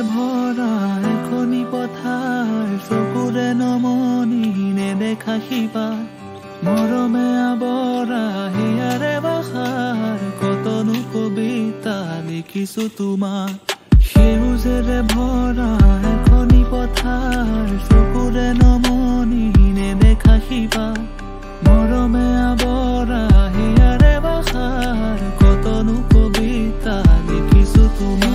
ভৰা এখনি পথাৰ চকুৰে নমনি নেদেখা শিপা মৰমে আৱৰা হিয়াৰে বাহাৰ কতনো কবিতা লিখিছো তোমাক সেউজেৰে ভৰা এখনি পথাৰ চকুৰে নমনি নেদেখা শিপা মৰমে আৱৰা হিয়াৰে বাহাৰ কতনো কবিতা লিখিছো তোমাক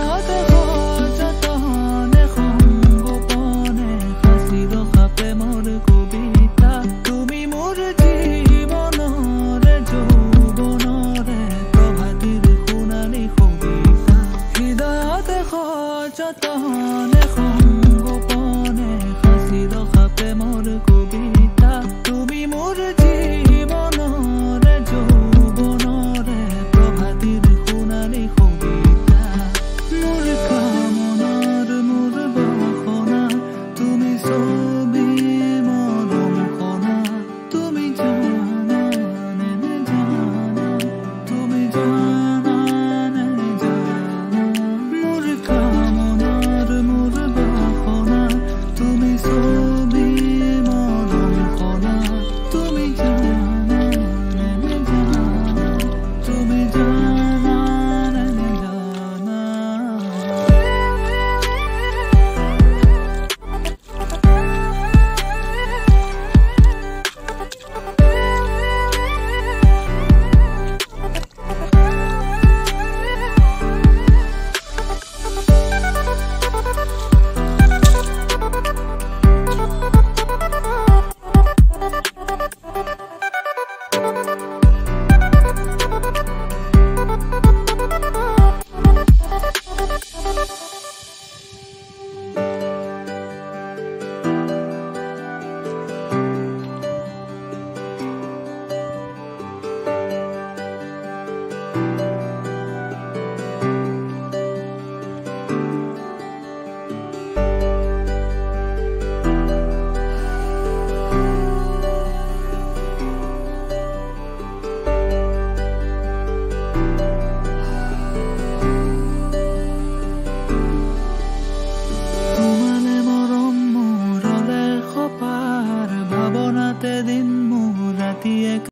যতনে সংগোপনে সাঁচি ৰখা প্ৰেমৰ কবিতা তুমি মোৰ জীৱনৰে যৌৱনৰে প্ৰভাতিৰ সোণালী কবিতা মোৰ কামনাৰ মোৰ বাসনা তুমি ছবি মৰম কণা তুমি জানা নে নেজানা তুমি জানা নে নেজানা মোৰ দিন মোৰ ৰাতি